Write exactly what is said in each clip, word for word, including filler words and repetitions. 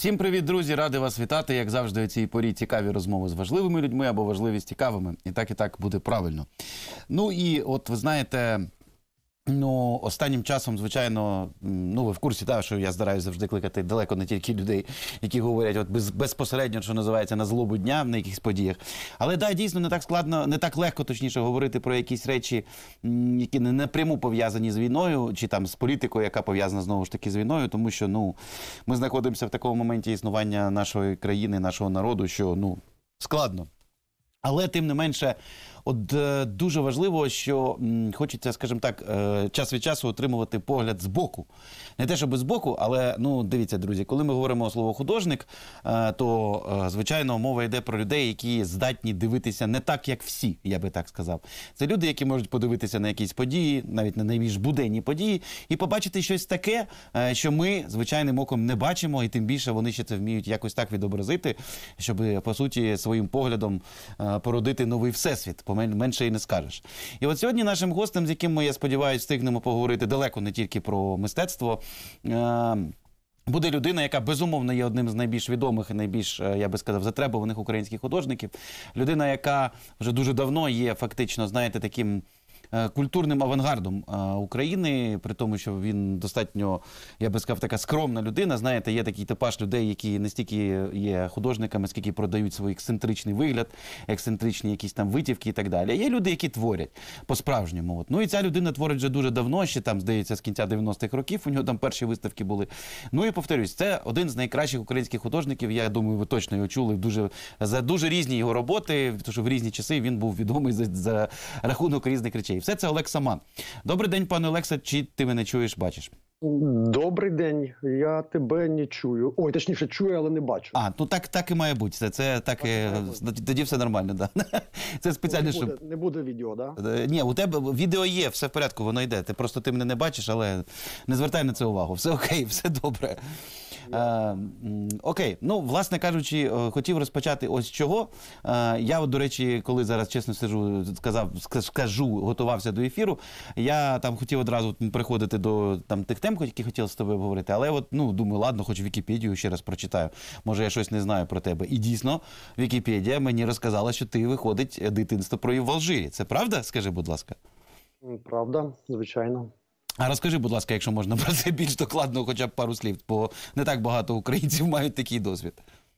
Всім привіт, друзі! Радий вас вітати. Як завжди, у цій порі цікаві розмови з важливими людьми або важливі з цікавими. І так, і так буде правильно. Ну і от, ви знаєте, ну, останнім часом, звичайно, ну, ви в курсі, так, що я стараюся завжди кликати далеко не тільки людей, які говорять от без, безпосередньо, що називається, на злобу дня на якихось подіях. Але, да, дійсно, не так складно, не так легко, точніше, говорити про якісь речі, які не напряму пов'язані з війною, чи там з політикою, яка пов'язана знову ж таки з війною, тому що, ну, ми знаходимося в такому моменті існування нашої країни, нашого народу, що, ну, складно. Але, тим не менше, от е, дуже важливо, що м, хочеться, скажімо так, е, час від часу отримувати погляд збоку. Не те, щоб збоку, але, ну, дивіться, друзі, коли ми говоримо слово «художник», е, то, е, звичайно, мова йде про людей, які здатні дивитися не так, як всі, я би так сказав. Це люди, які можуть подивитися на якісь події, навіть на найбільш буденні події, і побачити щось таке, е, що ми звичайним оком не бачимо, і тим більше вони ще це вміють якось так відобразити, щоб, по суті, своїм поглядом е, породити новий всесвіт. Менше і не скажеш. І от сьогодні нашим гостем, з яким ми, я сподіваюся, встигнемо поговорити далеко не тільки про мистецтво, буде людина, яка, безумовно, є одним з найбільш відомих і найбільш, я би сказав, затребуваних українських художників. Людина, яка вже дуже давно є фактично, знаєте, таким культурним авангардом України, при тому, що він достатньо, я би сказав, така скромна людина. Знаєте, є такий типаж людей, які не стільки є художниками, скільки продають свій ексцентричний вигляд, ексцентричні якісь там витівки і так далі. А є люди, які творять по-справжньому. Ну і ця людина творить вже дуже давно, ще там, здається, з кінця дев'яностих років, у нього там перші виставки були. Ну і повторюсь, це один з найкращих українських художників, я думаю, ви точно його чули, дуже, за дуже різні його роботи, тому що в різні часи він був відомий за, за рахунок різних речей. Все це Олег Саман. Добрий день, пане Олекса, чи ти мене чуєш, бачиш? Добрий день, я тебе не чую. Ой, точніше, чую, але не бачу. А, ну так, так і має бути. Це, це так, так і... тоді все нормально, да. Це спеціально, не, буде, щоб... не буде відео, так? Да? Ні, у тебе відео є, все в порядку, воно йде. Ти просто ти мене не бачиш, але не звертай на це увагу. Все окей, все добре. Е, окей, ну, власне кажучи, хотів розпочати ось з чого. Е, я, от, до речі, коли зараз, чесно сижу, сказав, скажу, готувався до ефіру, я там хотів одразу приходити до там, тих тем, які хотів з тобою говорити, але от, ну, думаю, ладно, хоч Вікіпедію ще раз прочитаю. Може, я щось не знаю про тебе. І дійсно, Вікіпедія мені розказала, що ти, виходить, дитинство провів в Алжирі. Це правда? Скажи, будь ласка. Правда, звичайно. А розкажи, будь ласка, якщо можна про це більш докладно, хоча б пару слів, бо не так багато українців мають такий досвід.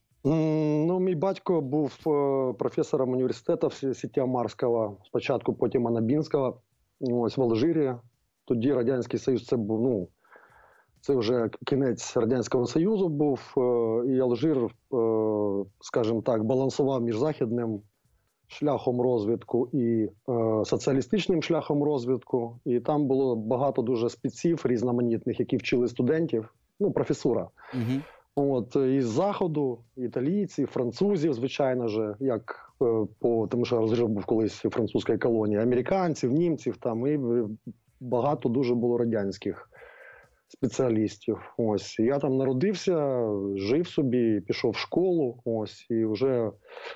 Ну, мій батько був професором університету Сіті-Амарського, спочатку, потім Анабінського, ось в Алжирі. Тоді Радянський Союз, це був, ну, це вже кінець Радянського Союзу був, і Алжир, скажімо так, балансував між західним шляхом розвитку і е, соціалістичним шляхом розвитку. І там було багато дуже спеців різноманітних, які вчили студентів, ну, професура. Угу. От, із Заходу, італійців, французів, звичайно ж, як е, по, тому що Алжир був колись французькою колонією, американців, німців, там, і багато дуже було радянських спеціалістів. Ось, я там народився, жив собі, пішов в школу, ось, і вже...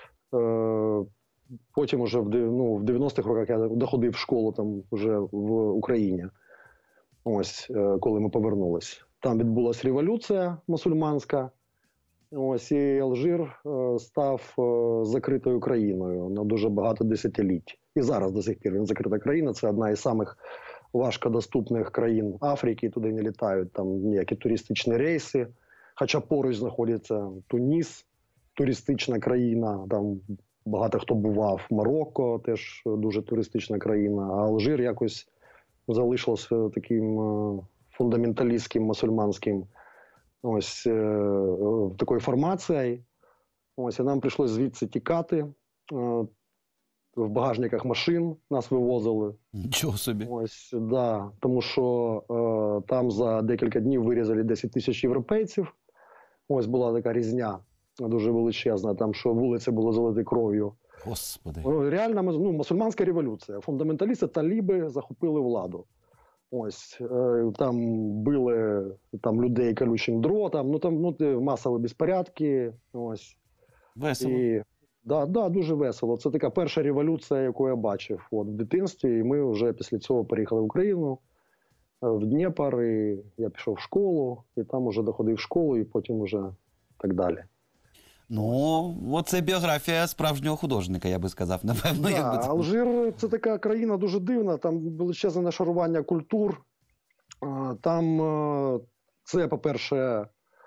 Е, Потім уже в, ну, в дев'яностих роках я доходив в школу там вже в Україні, ось, коли ми повернулись. Там відбулася революція мусульманська, ось, і Алжир став закритою країною на дуже багато десятиліть. І зараз до сих пір він закрита країна, це одна із самих важкодоступних країн Африки, туди не літають там ніякі туристичні рейси, хоча поруч знаходиться Туніс, туристична країна, там багато хто бував. Марокко теж дуже туристична країна, а Алжир якось залишився таким фундаменталістським, мусульманським ось е, такою формацією. Ось, і нам прийшлось звідси тікати. Е, в багажниках машин нас вивозили. Нічого собі. Ось, да, тому що е, там за декілька днів вирізали десять тисяч європейців. Ось була така різня. Дуже величезна, там, що вулиці були залиті кров'ю. Господи. Реальна, ну, мусульманська революція. Фундаменталісти, таліби захопили владу. Ось, е, там били там, людей колючим дротом, ну, там ну, масові безпорядки. Ось. Весело. І, да, да, дуже весело. Це така перша революція, яку я бачив от, в дитинстві. І ми вже після цього переїхали в Україну, в Дніпр, і я пішов в школу, і там вже доходив в школу, і потім вже так далі. Ну, оце біографія справжнього художника, я би сказав, напевно. Да, якби це... Алжир – це така країна дуже дивна, там величезне нашарування культур. А, Там е, це, по-перше,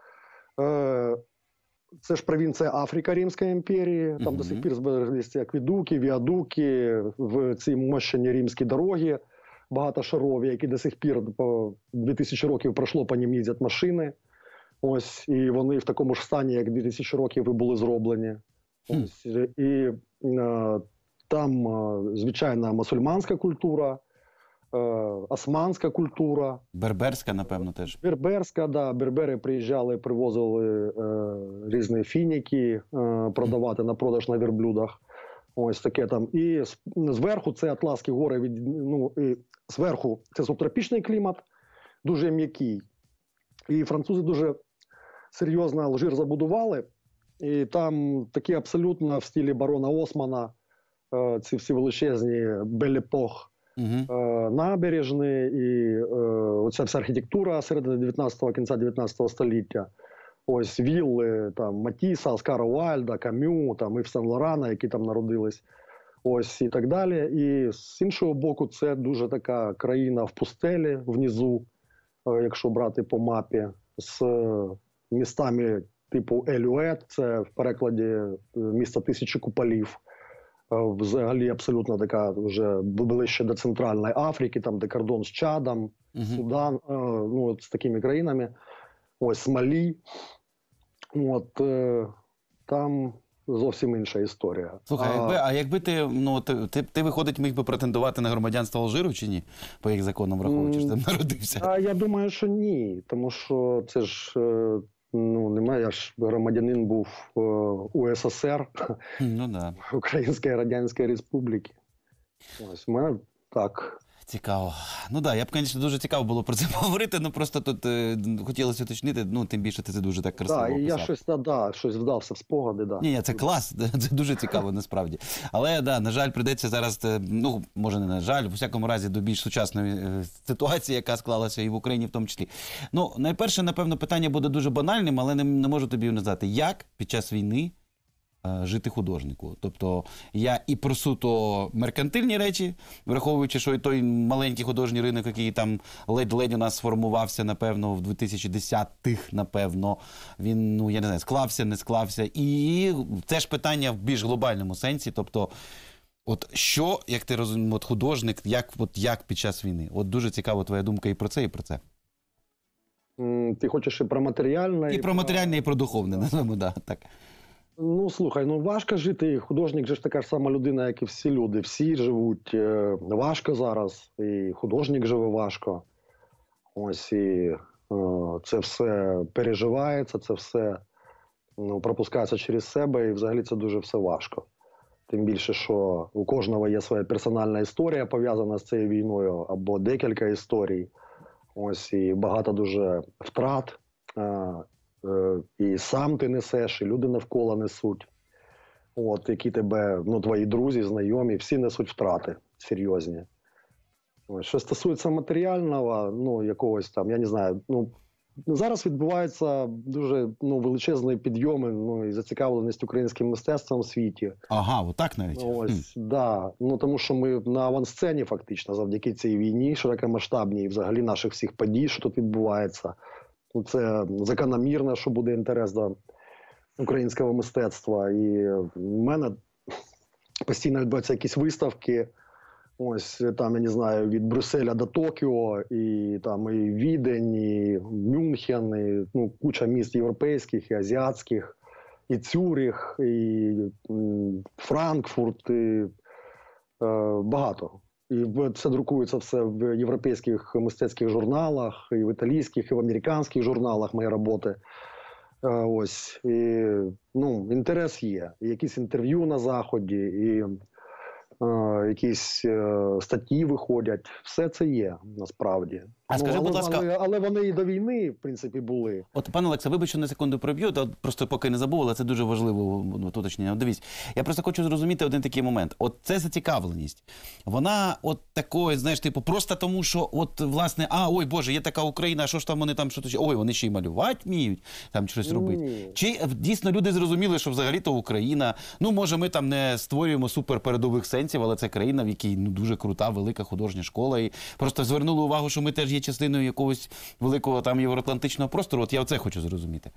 е, це ж провінція Африка Римської імперії, там Мгм. до сих пір збереглися акведуки, віадуки, в ці мощені римські дороги багатошарові, які до сих пір по дві тисячі років пройшло, по ним їздять машини. Ось, і вони в такому ж стані, як дві тисячі років і були зроблені. Хм. Ось, і е, там, е, звичайна, мусульманська культура, е, османська культура, Берберська, напевно, теж. берберська, да, бербери приїжджали, привозили е, різні фініки е, продавати на продаж на верблюдах. Ось таке там. І з- зверху це Атласські гори, від, ну, і зверху це субтропічний клімат, дуже м'який. І французи дуже серйозно Алжир забудували. І там такі абсолютно в стилі барона Османа, е, ці всі величезні белепох Угу. е, набережні, і е, оця вся архітектура середини дев'ятнадцятого, кінця дев'ятнадцятого століття. Ось вілли там Матіса, Оскара Уальда, Камю, там Ів Сен-Лорана, які там народились. Ось і так далі. І з іншого боку, це дуже така країна в пустелі внизу, е, якщо брати по мапі, з е, містами типу Елюет, це в перекладі е, місто тисячі куполів. Е, Взагалі абсолютно така вже ближче до Центральної Африки, там де кордон з Чадом, Угу. Судан, е, ну от з такими країнами. Ось Малі. От е, там зовсім інша історія. Слухай, А, якби, а якби ти, ну, ти, ти, ти виходить, міг би претендувати на громадянство Алжиру чи ні? По їх законам враховуючи, що ти там народився. а я думаю, що ні, тому що це ж е, ну немає. Я ж громадянин був е, У С С Р, Ну, да. Української Радянської Республіки. Ось у мене так. Цікаво. Ну так, да, я б, звісно, дуже цікаво було про це поговорити, ну просто тут е, хотілося уточнити, ну, тим більше ти це дуже так красиво Так, і я описав. щось да, да, щось вдався в спогади. Да. Ні, ні, це клас, це дуже цікаво насправді. Але, да, на жаль, прийдеться зараз, е, ну, може не на жаль, в усякому разі до більш сучасної е, ситуації, яка склалася і в Україні в тому числі. Ну, найперше, напевно, питання буде дуже банальним, але не, не можу тобі не знати, як під час війни е, жити художнику. Тобто я і про суто меркантильні речі, враховуючи, що і той маленький художній ринок, який там ледь-ледь у нас сформувався, напевно, в дві тисячі десятих, напевно, він, ну, я не знаю, склався, не склався. І це ж питання в більш глобальному сенсі, тобто от що, як ти розумієш, от художник, як, от як під час війни? От дуже цікава твоя думка і про це, і про це. М, Ти хочеш і про матеріальне, І про матеріальне, і про духовне, називаємо, да, так. Ну, слухай, ну важко жити. Художник же ж така ж сама людина, як і всі люди. Всі живуть е, важко зараз, і художник живе важко. Ось і е, це все переживається, це все ну, пропускається через себе, і взагалі це дуже все важко. Тим більше, що у кожного є своя персональна історія, пов'язана з цією війною, або декілька історій. Ось і багато дуже втрат. Е, е, і сам ти несеш, і люди навколо несуть. От, які тебе, ну, твої друзі, знайомі, всі несуть втрати серйозні. Ось, що стосується матеріального, ну, якогось там, я не знаю, ну, зараз відбуваються дуже ну, величезні підйоми, ну, і зацікавленість українським мистецтвом у світі. Ага, отак навіть. Ну, Хм. ось, да. Ну, тому що ми на авансцені фактично завдяки цій війні, широкомасштабній, і взагалі наших всіх подій, що тут відбувається. Ну, це закономірно, що буде інтерес до українського мистецтва. І в мене постійно відбуваються якісь виставки. Ось там, я не знаю, від Брюсселя до Токіо, і там і Відень, і Мюнхен, і ну, куча міст європейських і азіатських, і Цюрих, і м, Франкфурт, і е, багато. І це друкується все в європейських мистецьких журналах, і в італійських, і в американських журналах мої роботи. Е, ось. І, ну, інтерес є. І якісь інтерв'ю на Заході, і е, якісь е, статті виходять. Все це є, насправді. А скажи, але, будь ласка, але, але вони і до війни, в принципі, були. от, пане Олексе, вибач, що на секунду проб'ю, та просто поки не забув, але це дуже важливо от, уточнення. От дивіться, я просто хочу зрозуміти один такий момент. От це зацікавленість. Вона от такої, знаєш, типу, просто тому, що от, власне, а, ой, Боже, є така Україна, а що ж там вони там, що то ще, ой, вони ще й малювати вміють, там щось робити. Ні. Чи дійсно люди зрозуміли, що взагалі-то Україна, ну, може, ми там не створюємо суперпередових сенсів, але це країна, в якій ну, дуже крута, велика художня школа, і просто звернули увагу, що ми теж є частиною якогось великого там євроатлантичного простору. От я оце хочу зрозуміти.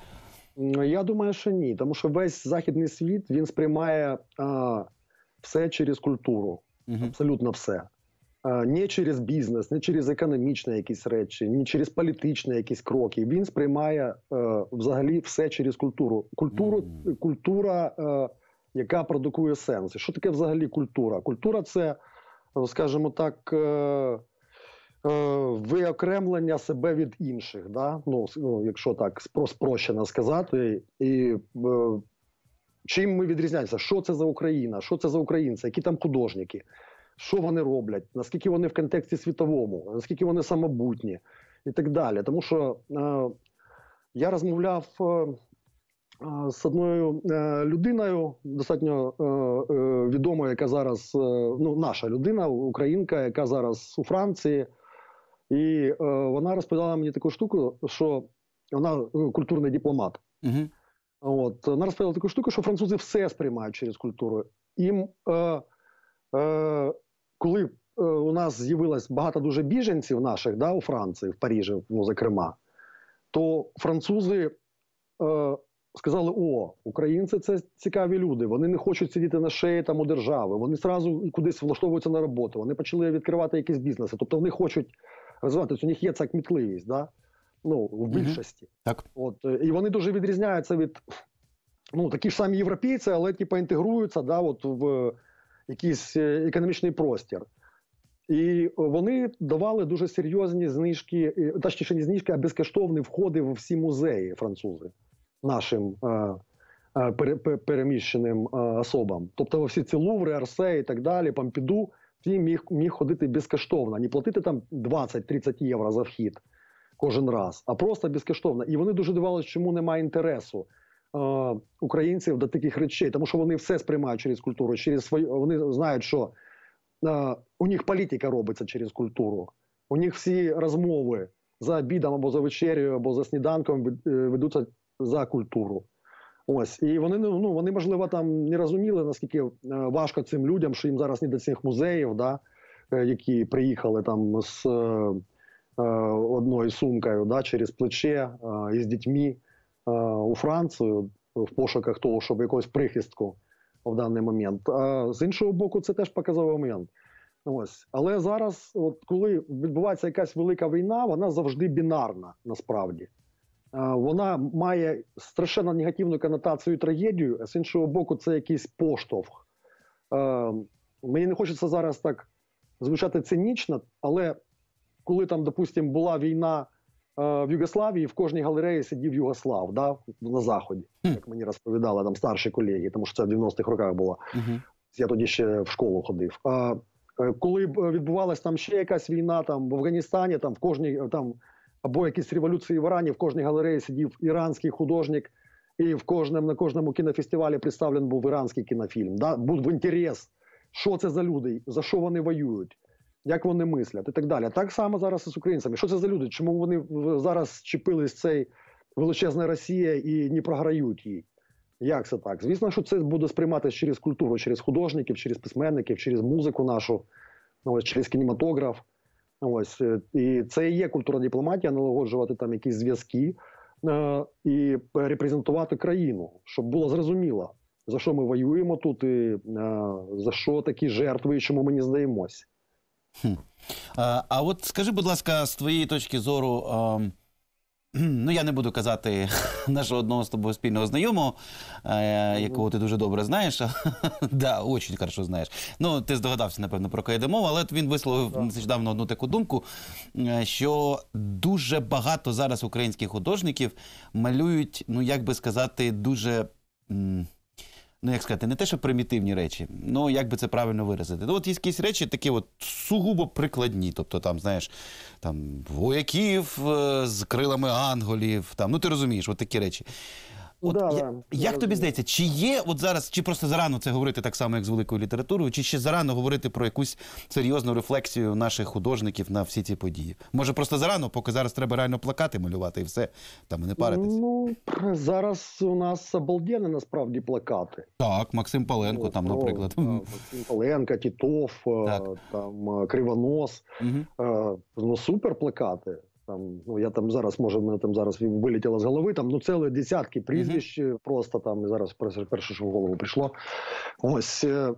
Я думаю, що ні, тому що весь західний світ, він сприймає а, все через культуру, Угу. абсолютно все. А, не через бізнес, не через економічні якісь речі, не через політичні якісь кроки. Він сприймає а, взагалі все через культуру. Культуру, Мгм. культура, а, яка продукує сенси. Що таке взагалі культура? Культура – це, скажімо так, е, е, виокремлення себе від інших, да? Ну, с- ну, якщо так спро- спрощено сказати. І е, чим ми відрізняємося? Що це за Україна? Що це за українці? Які там художники? Що вони роблять? Наскільки вони в контексті світовому? Наскільки вони самобутні? І так далі. Тому що е, я розмовляв е, е, з одною е, людиною, достатньо е, е, відомою, яка зараз, е, ну, наша людина, українка, яка зараз у Франції. І е, вона розповідала мені таку штуку, що вона ну, культурний дипломат. Угу. От, вона розповідала таку штуку, що французи все сприймають через культуру. Їм, е, е, коли е, у нас з'явилось багато дуже біженців наших, да, у Франції, в Парижі, ну, зокрема, то французи е, сказали: о, українці – це цікаві люди, вони не хочуть сидіти на шиї там у держави, вони зразу кудись влаштовуються на роботу, вони почали відкривати якісь бізнеси, тобто вони хочуть розвиватися, у них є ця кмітливість, да? Ну, в більшості. Так. От, е, і вони дуже відрізняються від, ну, такі ж самі європейці, але типу інтегруються, да, от, в якийсь е, економічний простір. І вони давали дуже серйозні знижки, е, точніше не знижки, а безкоштовні входи в всі музеї французи нашим е, е, пере- пе- переміщеним е, особам. Тобто всі ці Луври, Арсе і так далі, Помпіду, ти міг, міг ходити безкоштовно, не платити там двадцять-тридцять євро за вхід кожен раз, а просто безкоштовно. І вони дуже дивувалися, чому немає інтересу е, українців до таких речей, тому що вони все сприймають через культуру, через свою, вони знають, що е, у них політика робиться через культуру, у них всі розмови за обідом або за вечерею, або за сніданком вед- е, ведуться за культуру. Ось, і вони, ну, ну, вони, можливо, там не розуміли, наскільки е, важко цим людям, що їм зараз не до цих музеїв, да, е, які приїхали там з е, е, одною сумкою, да, через плече е, і з дітьми е, у Францію в пошуках того, щоб якогось прихистку в даний момент. А з іншого боку, це теж показовий момент. Ось. Але зараз, от, коли відбувається якась велика війна, вона завжди бінарна, насправді. Е, Вона має страшенно негативну конотацію і трагедію, а з іншого боку, це якийсь поштовх. Е, Мені не хочеться зараз так звучати цинічно, але коли там, допустимо, була війна е, в Югославії, в кожній галереї сидів Югослав, да, на Заході, Хм. як мені розповідали там старші колеги, тому що це в дев'яностих роках було. Угу. Я тоді ще в школу ходив. А е, коли б е, відбувалась там ще якась війна, там в Афганістані, там в кожній е, там або якісь революції в Ірані, в кожній галереї сидів іранський художник, і в кожному на кожному кінофестивалі представлений був іранський кінофільм. Да? Був інтерес, що це за люди, за що вони воюють, як вони мислять і так далі. Так само зараз і з українцями. Що це за люди? Чому вони в- зараз чіпились цей величезна Росія і не програють їй? Як це так? Звісно, що це буде сприйматися через культуру, через художників, через письменників, через музику нашу, ось, через кінематограф. Ось. е, І це і є культурна дипломатія, налагоджувати там якісь зв'язки е, і репрезентувати країну, щоб було зрозуміло, за що ми воюємо тут, і е, за що такі жертви, і чому ми не здаємось. Хм. А, а от скажи, будь ласка, з твоєї точки зору, ем, ну я не буду казати нашого одного з тобою спільного знайомого, е, якого ти дуже добре знаєш, да, дуже хорошо знаєш. Ну, ти здогадався, напевно, про кого йде мова, але от він висловив Так. нещодавно одну таку думку, е, що дуже багато зараз українських художників малюють, ну як би сказати, дуже... м, ну, як сказати, не те, що примітивні речі, ну, як би це правильно виразити. Ну, от є якісь речі такі от сугубо прикладні, тобто там, знаєш, там, вояків е, з крилами ангелів, там, ну, ти розумієш, от такі речі. От, Да, я, да, як я тобі розумію. здається, чи є от зараз, чи просто зарано це говорити так само, як з великою літературою, чи ще зарано говорити про якусь серйозну рефлексію наших художників на всі ці події? Може, просто зарано, поки зараз треба реально плакати малювати і все, там, і не паритись? Ну, зараз у нас обалденні насправді плакати. Так, Максим Паленко, Ну, там, про, наприклад. да, Максим Паленко, Титов, е, Так. там, е, Кривонос. Мгм. Е, Ну, супер плакати. Там, ну, я там зараз, може, в мене там зараз вилетіло з голови, там, ну, цілі десятки прізвищ, е, просто там, зараз перше, перше, що в голову прийшло. Ось, е,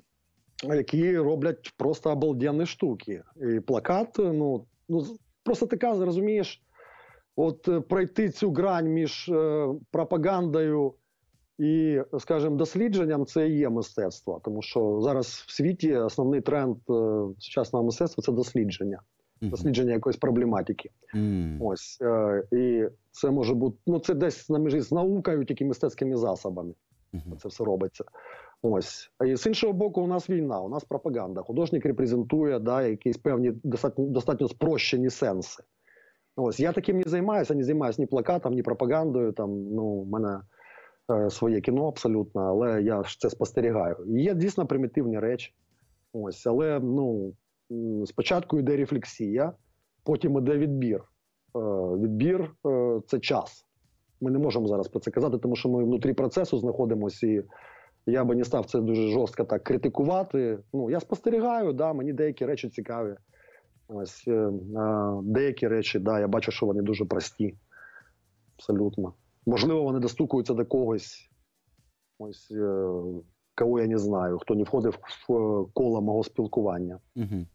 які роблять просто обалденні штуки. І плакат, ну, ну з- просто така, розумієш, от е, пройти цю грань між е, пропагандою і, скажімо, дослідженням, це і є мистецтво. Тому що зараз в світі основний тренд е, сучасного мистецтва – це дослідження. Мгм. Дослідження якоїсь проблематики. М. Ось. Е, і це може бути, ну це десь на межі з наукою, тільки мистецькими засобами. Мгм. Це все робиться. Ось. І з іншого боку, у нас війна, у нас пропаганда. Художник репрезентує, да, якісь певні достатньо, достатньо спрощені сенси. Ось. Я таким не займаюся, не займаюся ні плакатом, ні пропагандою. Там, ну, в мене е, своє кіно абсолютно, але я ж це спостерігаю. І є дійсно примітивні речі. Ось. Але, ну, м, спочатку йде рефлексія, потім йде відбір. Е, відбір е, – це час. Ми не можемо зараз про це казати, тому що ми внутрі процесу знаходимося, і я би не став це дуже жорстко так критикувати. Ну, я спостерігаю, да, мені деякі речі цікаві. Ось, е, а деякі речі, да, я бачу, що вони дуже прості. Абсолютно. Можливо, вони достукуються до когось, ось, е, кого я не знаю, хто не входив в е, коло мого спілкування. Мгм.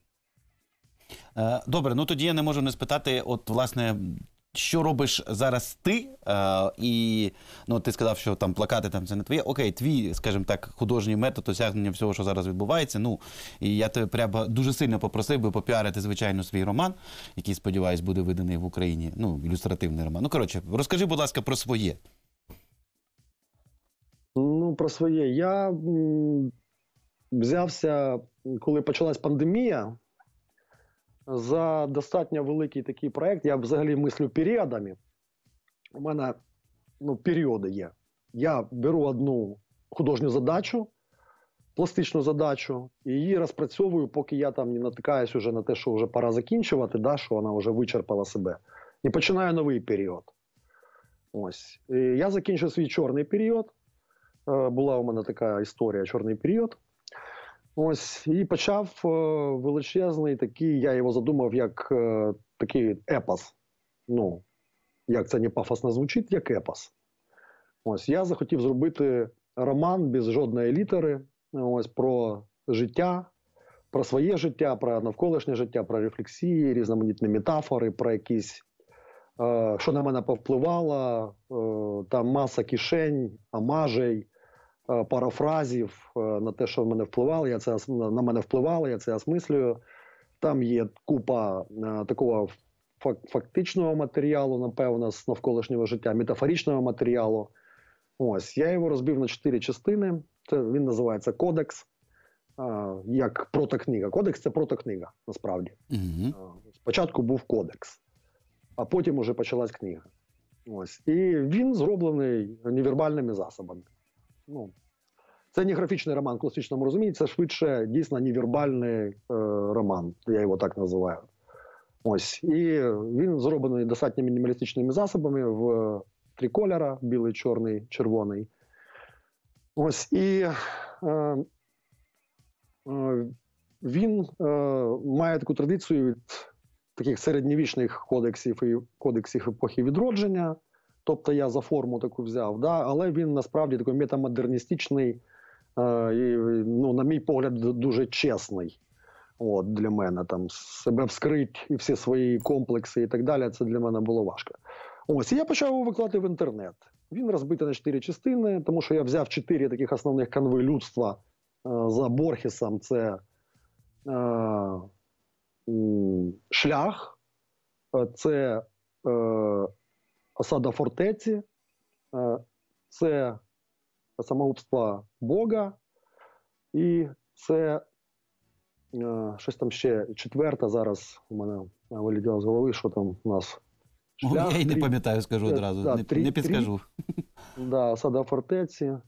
Е, Добре, ну тоді я не можу не спитати, от, власне, що робиш зараз ти? Е, і, ну, ти сказав, що там плакати там це не твоє. Окей, твій, скажімо так, художній метод осягнення всього, що зараз відбувається. Ну, і я тебе прямо дуже сильно попросив би попіарити, звичайно, свій роман, який, сподіваюсь, буде виданий в Україні. Ну, ілюстративний роман. Ну, коротше, розкажи, будь ласка, про своє. Ну, про своє. Я м, взявся, коли почалась пандемія, за достатньо великий такий проект. Я взагалі мислю періодами. У мене, ну, періоди є. Я беру одну художню задачу, пластичну задачу, і її розпрацьовую, поки я там не натикаюсь уже на те, що вже пора закінчувати, да, що вона вже вичерпала себе. І починаю новий період. Ось. І я закінчив свій чорний період. Е, Була у мене така історія, чорний період. Ось, і почав е, величезний такий, я його задумав як е, такий епос. Ну, як це не пафосно звучить, як епос. Ось, я захотів зробити роман без жодної літери, ось, про життя, про своє життя, про навколишнє життя, про рефлексії, різноманітні метафори, про якісь, е, що на мене повпливало, е, там маса кишень, амажей, е, парафразів е, на те, що в мене впливало, я це, ос- на мене впливало, я це осмислюю. Там є купа е, такого фак- фактичного матеріалу, напевно, з навколишнього життя, метафоричного матеріалу. Ось, я його розбив на чотири частини. Це, він називається «Кодекс», а, як протокнига. Кодекс – це протокнига, насправді. Угу. А, Спочатку був кодекс, а потім уже почалась книга. Ось. І він зроблений невербальними засобами. Ну, це не графічний роман в класичному розумінні, це швидше дійсно невербальний е, роман, я його так називаю. Ось. І він зроблений достатньо мінімалістичними засобами в три кольора: білий, чорний, червоний. Ось. І е, е, він е, має таку традицію від таких середньовічних кодексів і кодексів епохи відродження. Тобто я за форму таку взяв, да? Але він насправді такий метамодерністичний, е, і, ну, на мій погляд, дуже чесний. От, для мене там себе вскрить і всі свої комплекси і так далі, це для мене було важко. Ось, і я почав його викладати в інтернет. Він розбитий на чотири частини, тому що я взяв чотири таких основних канви людства е, за Борхесом. Це е, м, шлях, е, це е, осада фортеці, е, це самогубство Бога. І це е, щось там ще четверта зараз у мене вилетіло з голови, що там у нас. О, я й не трі- пам'ятаю, скажу Е, одразу, да, не, трі- не підскажу. Да, осада фортеці. Е,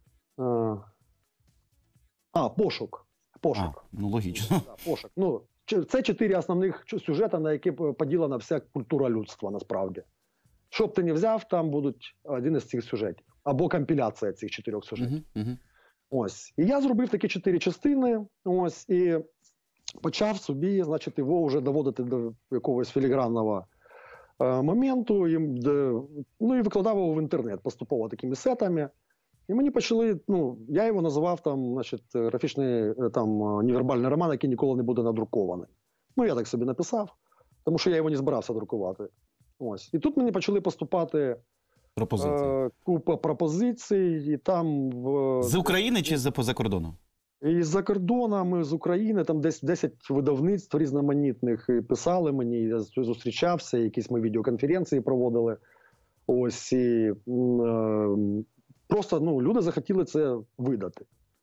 а, пошук. А, Пошук. ну логічно. Да, пошук. Ну, ч- це чотири основних ч- сюжети, на які п- поділена вся культура людства, насправді. Що б ти не взяв, там будуть один із цих сюжетів. Або компіляція цих чотирьох сюжетів. Угу, угу. Ось. І я зробив такі чотири частини. Ось, і почав собі, значить, його вже доводити до якогось філігранного е, моменту. І, де, ну і викладав його в інтернет поступово такими сетами. І мені почали, ну, я його називав там, значить, графічний е, там е, невербальний роман, який ніколи не буде надрукований. Ну, я так собі написав, тому що я його не збирався друкувати. Ось. І тут мені почали поступати Пропозиції. е, купа пропозицій, і там в З України чи з поза кордону? і з-за кордоном, і з України, там десь десять видавництв різноманітних і писали мені, я зустрічався, якісь ми відеоконференції проводили. Ось, і, м, е, просто ну, люди захотіли це видати.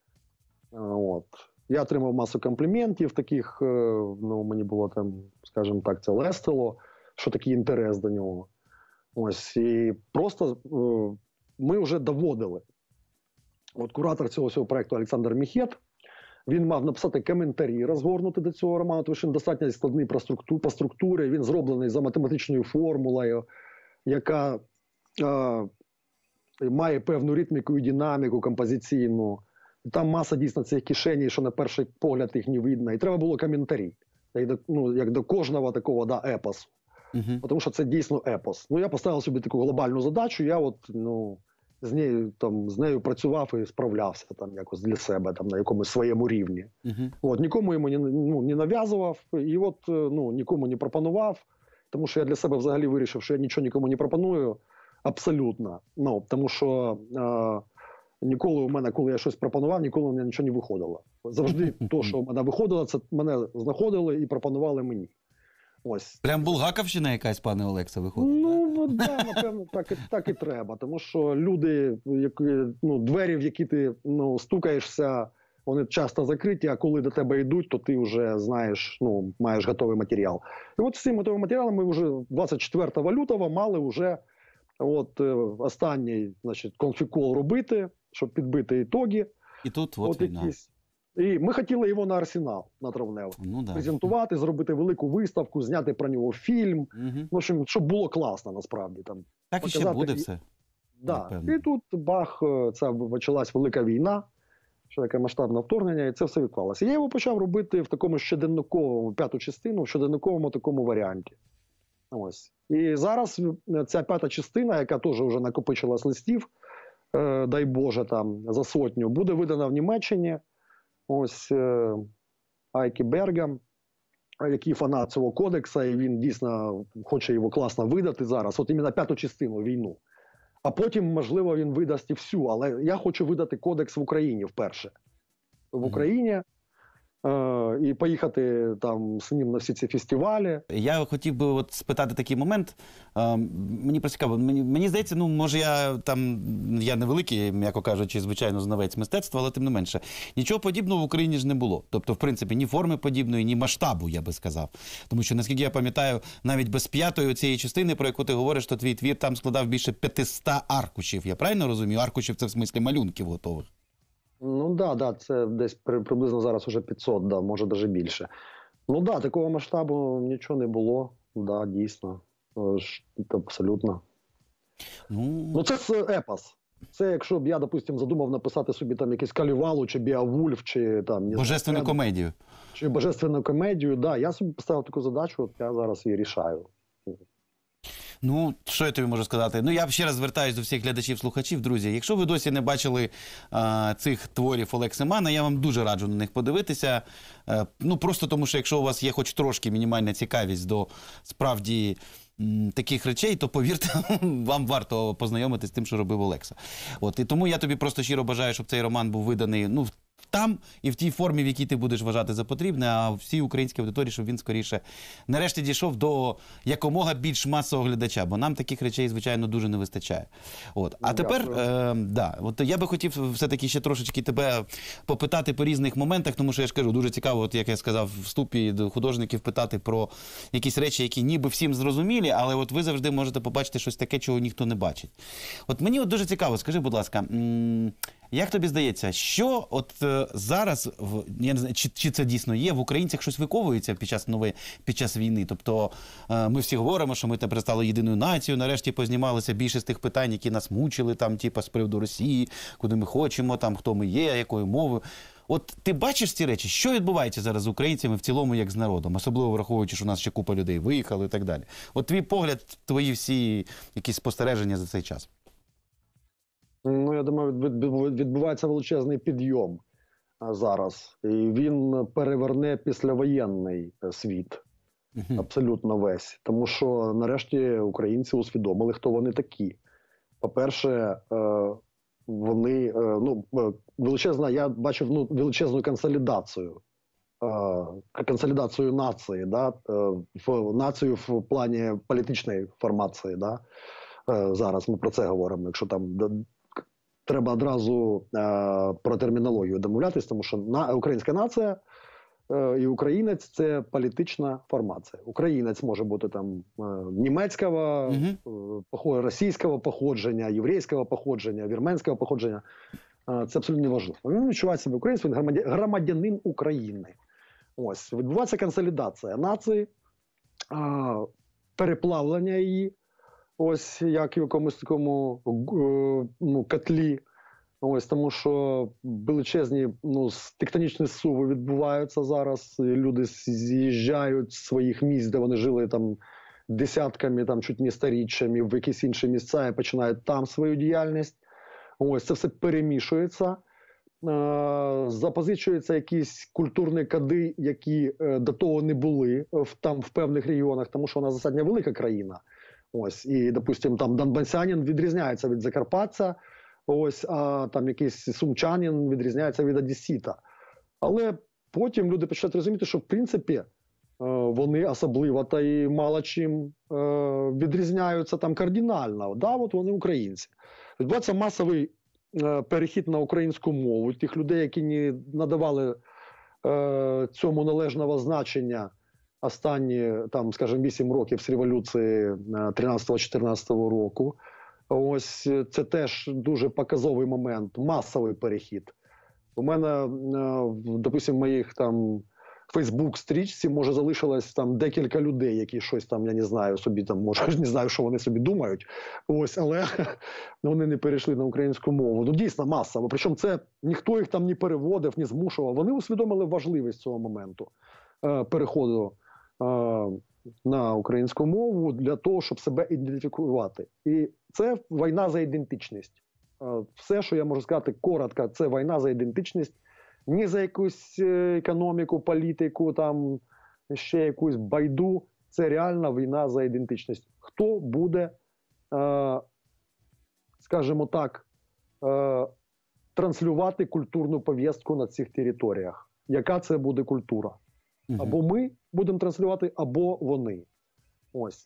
Е, От. Я отримав масу компліментів таких, е, ну, мені було там, скажімо так, це лестило, що такий інтерес до нього. Ось, і просто е, ми вже доводили. От куратор цього всього проєкту Олександр Міхет, він мав написати коментарі, розгорнути до цього роману, тому що він достатньо складний по структурі, по структурі, він зроблений за математичною формулою, яка е, має певну ритміку і динаміку композиційну. І там маса дійсно цих кишеній, що на перший погляд їх не видно. І треба було коментарі, як до, ну, як до кожного такого да, епосу. Угу. Тому що це дійсно епос. Ну, я поставив собі таку глобальну задачу, я от, ну, з нею, там, з нею працював і справлявся там, якось для себе там, на якомусь своєму рівні. Угу. От, нікому йому не, ну, не нав'язував і от, ну, нікому не пропонував, тому що я для себе взагалі вирішив, що я нічого нікому не пропоную абсолютно. Ну, тому що е, ніколи у мене, коли я щось пропонував, ніколи у мене нічого не виходило. Завжди то, що в мене виходило, це мене знаходили і пропонували мені. Ось. Прям Булгаковщина якась, пане Олекса, виходить. Ну, от, да, напевно, так, і- так і треба. Тому що люди, які, ну, двері, в які ти ну, стукаєшся, вони часто закриті, а коли до тебе йдуть, то ти вже знаєш, ну, маєш готовий матеріал. І от з цим готовим матеріалом ми вже двадцять четвертого лютого мали вже от, е, останній, значить, конфікол робити, щоб підбити ітоги. І тут от, От війна. якісь. І ми хотіли його на Арсенал, на Травневу. Ну, да. Презентувати, зробити велику виставку, зняти про нього фільм. Угу. В общем, щоб було класно, насправді. Там. Так і ще показати буде і- все. Да. Напевно. І тут бах, е, це почалась велика війна, що таке масштабне вторгнення, і це все відклалося. Я його почав робити в такому щоденниковому, п'яту частину, в щоденниковому такому варіанті. Ось. І зараз е, ця п'ята частина, яка теж вже накопичилась листів, е, дай Боже, там, за сотню, буде видана в Німеччині. Ось е, Айкі Бергам, який фанат цього кодекса, і він дійсно хоче його класно видати зараз. От іменно п'яту частину, війну. А потім, можливо, він видасть і всю. Але я хочу видати кодекс в Україні вперше. В Україні. Е, і поїхати там з ним на всі ці фестивалі. Я хотів би от спитати такий момент. Е, мені просто цікаво, мені, мені здається, ну, може, я там, я невеликий, м'яко кажучи, звичайно, знавець мистецтва, але тим не менше. Нічого подібного в Україні ж не було. Тобто, в принципі, ні форми подібної, ні масштабу, я би сказав. Тому що, наскільки я пам'ятаю, навіть без п'ятої цієї частини, про яку ти говориш, то твій твір там складав більше п'ятисот аркушів. Я правильно розумію? Аркушів – це в смислі малюнків готових. Ну да, да, це десь при, приблизно зараз уже п'ятсот, да, може навіть більше. Ну да, такого масштабу нічого не було. Да, дійсно. Е, ж, Абсолютно. Ну, Ну це ж епос. Це якщо б я, допустим, задумав написати собі там якийсь Калівалу, чи Біовульф, чи там... не божественну знаю, комедію. Чи божественну комедію, да, я собі поставив таку задачу, от я зараз її рішаю. Ну, що я тобі можу сказати? Ну, я ще раз звертаюся до всіх глядачів-слухачів, друзі. Якщо ви досі не бачили а, цих творів Олекси Мана, я вам дуже раджу на них подивитися. А, ну, просто тому, що якщо у вас є хоч трошки мінімальна цікавість до справді м, таких речей, то, повірте, вам варто познайомитися з тим, що робив Олекса. От, і тому я тобі просто щиро бажаю, щоб цей роман був виданий, ну, в там і в тій формі, в якій ти будеш вважати за потрібне, а всій українській аудиторії, щоб він скоріше нарешті дійшов до якомога більш масового глядача, бо нам таких речей, звичайно, дуже не вистачає. От. А тепер, е, да, от я би хотів все-таки ще трошечки тебе попитати по різних моментах, тому що я ж кажу, дуже цікаво, от як я сказав в вступі, до художників питати про якісь речі, які ніби всім зрозумілі, але от ви завжди можете побачити щось таке, чого ніхто не бачить. От мені от дуже цікаво, скажи, будь ласка, як тобі здається, що от е, зараз, в, я не знаю, чи, чи це дійсно є, в українцях щось виковується під час нової, під час війни? Тобто е, ми всі говоримо, що ми тепер стали єдиною нацією, нарешті познімалися більше з тих питань, які нас мучили, там, типу, з приводу Росії, куди ми хочемо, там, хто ми є, якою мовою. От ти бачиш ці речі? Що відбувається зараз з українцями в цілому, як з народом? Особливо враховуючи, що у нас ще купа людей виїхали і так далі. От твій погляд, твої всі якісь спостереження за цей час. Ну, я думаю, відбувається величезний підйом зараз. І він переверне післявоєнний світ. Uh-huh. Абсолютно весь. Тому що, нарешті, українці усвідомили, хто вони такі. По-перше, вони, ну, величезна, я бачив, ну, величезну консолідацію. Консолідацію нації, да? В націю в плані політичної формації. Да? Зараз ми про це говоримо, якщо там треба одразу е, про термінологію домовлятись, тому що на, українська нація е, і українець – це політична формація. Українець може бути там е, німецького, mm-hmm. е, російського походження, єврейського походження, вірменського походження. Е, це абсолютно неважливо. Він відчуває себе українцем, він громадя, громадянин України. Ось, відбувається консолідація нації, е, переплавлення її. Ось як в якомусь такому ну, котлі. Ось, тому що величезні ну, тектонічні суви відбуваються зараз. І люди з'їжджають з своїх місць, де вони жили там десятками, там чуть не сторіччями, в якісь інші місця і починають там свою діяльність. Ось це все перемішується. Запозичуються якісь культурні коди, які до того не були в, там в певних регіонах, тому що вона достатньо велика країна. Ось, і, допустим, там донбасянин відрізняється від закарпатця, ось, а там якийсь сумчанин відрізняється від одесіта. Але потім люди починають розуміти, що, в принципі, вони особливо та й мало чим відрізняються там кардинально. Да, от вони українці. Відбувається масовий перехід на українську мову тих людей, які не надавали цьому належного значення останні, там, скажімо, вісім років з революції тринадцятого-чотирнадцятого року. Ось це теж дуже показовий момент, масовий перехід. У мене, допустим, в моїх там Фейсбук-стрічці, може, залишилось там декілька людей, які щось там, я не знаю, собі там, може, не знаю, що вони собі думають. Ось, але вони не перейшли на українську мову. Ну, дійсно, масово. Причому це ніхто їх там не переводив, не змушував. Вони усвідомили важливість цього моменту переходу на українську мову для того, щоб себе ідентифікувати. І це війна за ідентичність. Все, що я можу сказати коротко, це війна за ідентичність. Ні за якусь економіку, політику, там, ще якусь байду. Це реальна війна за ідентичність. Хто буде, скажімо так, транслювати культурну повістку на цих територіях? Яка це буде культура? Або ми будемо транслювати, або вони. Ось.